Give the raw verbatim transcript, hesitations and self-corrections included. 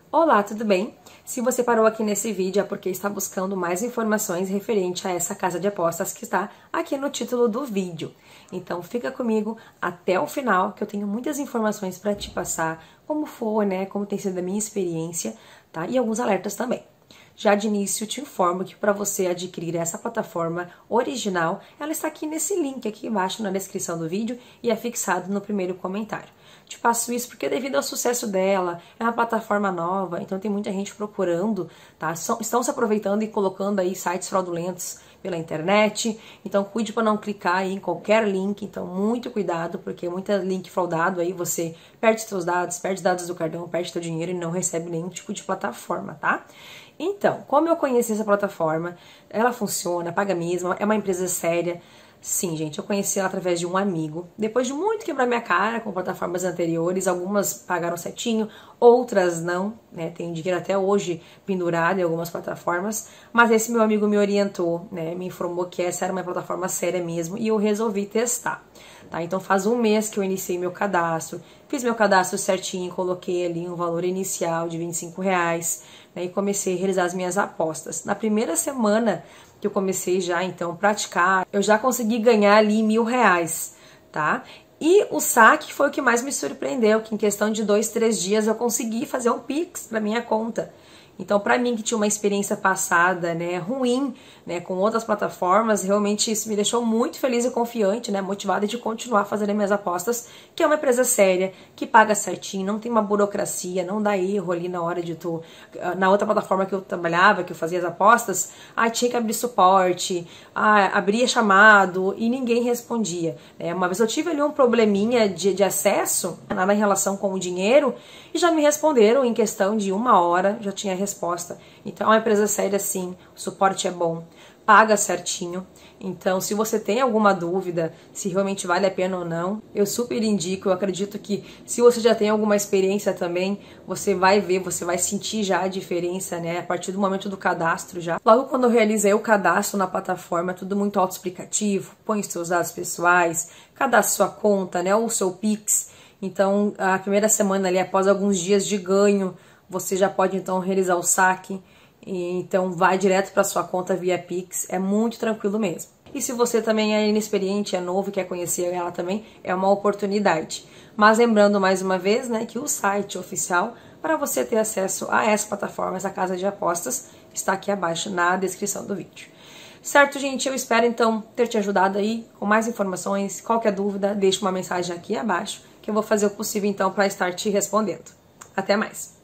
Olá, tudo bem? Se você parou aqui nesse vídeo é porque está buscando mais informações referente a essa casa de apostas que está aqui no título do vídeo. Então fica comigo até o final que eu tenho muitas informações para te passar, como foi, né, como tem sido a minha experiência, tá? E alguns alertas também. Já de início te informo que para você adquirir essa plataforma original, ela está aqui nesse link aqui embaixo na descrição do vídeo e é fixado no primeiro comentário. Te passo isso porque devido ao sucesso dela, é uma plataforma nova, então tem muita gente procurando, tá? Estão se aproveitando e colocando aí sites fraudulentos pela internet, então cuide para não clicar aí em qualquer link, então muito cuidado, porque muito link fraudado aí você perde seus dados, perde dados do cartão, perde seu dinheiro e não recebe nenhum tipo de plataforma, tá? Então, como eu conheci essa plataforma, ela funciona, paga mesmo, é uma empresa séria. Sim, gente, eu conheci ela através de um amigo. Depois de muito quebrar minha cara com plataformas anteriores, algumas pagaram certinho, outras não, né? Tenho dinheiro até hoje pendurado em algumas plataformas, mas esse meu amigo me orientou, né? Me informou que essa era uma plataforma séria mesmo e eu resolvi testar. Tá? Então faz um mês que eu iniciei meu cadastro, fiz meu cadastro certinho, coloquei ali um valor inicial de vinte e cinco reais, né? E comecei a realizar as minhas apostas. Na primeira semana que eu comecei já, então, praticar, eu já consegui ganhar ali mil reais, tá? E o saque foi o que mais me surpreendeu, que em questão de dois, três dias eu consegui fazer um Pix para minha conta. Então, para mim que tinha uma experiência passada, né, ruim, né, com outras plataformas, realmente isso me deixou muito feliz e confiante, né, motivada de continuar fazendo as minhas apostas, que é uma empresa séria, que paga certinho, não tem uma burocracia, não dá erro ali na hora de tu... Na outra plataforma que eu trabalhava, que eu fazia as apostas, ah, tinha que abrir suporte, ah, abria chamado e ninguém respondia. Né? Uma vez eu tive ali um probleminha de, de acesso, lá na relação com o dinheiro, e já me responderam em questão de uma hora, já tinha resposta. Então é uma empresa séria sim, o suporte é bom, paga certinho. Então se você tem alguma dúvida se realmente vale a pena ou não, eu super indico. Eu acredito que se você já tem alguma experiência também, você vai ver, você vai sentir já a diferença, né, a partir do momento do cadastro já. Logo quando eu realizei o cadastro na plataforma, tudo muito autoexplicativo, põe os seus dados pessoais, cadastre sua conta, né, ou o seu Pix. Então a primeira semana ali, após alguns dias de ganho, você já pode então realizar o saque, e então vai direto para sua conta via Pix, é muito tranquilo mesmo. E se você também é inexperiente, é novo, quer conhecer ela também, é uma oportunidade. Mas lembrando mais uma vez, né, que o site oficial para você ter acesso a essa plataforma, essa casa de apostas, está aqui abaixo na descrição do vídeo. Certo, gente? Eu espero então ter te ajudado aí com mais informações. Qualquer dúvida, deixe uma mensagem aqui abaixo, que eu vou fazer o possível então para estar te respondendo. Até mais!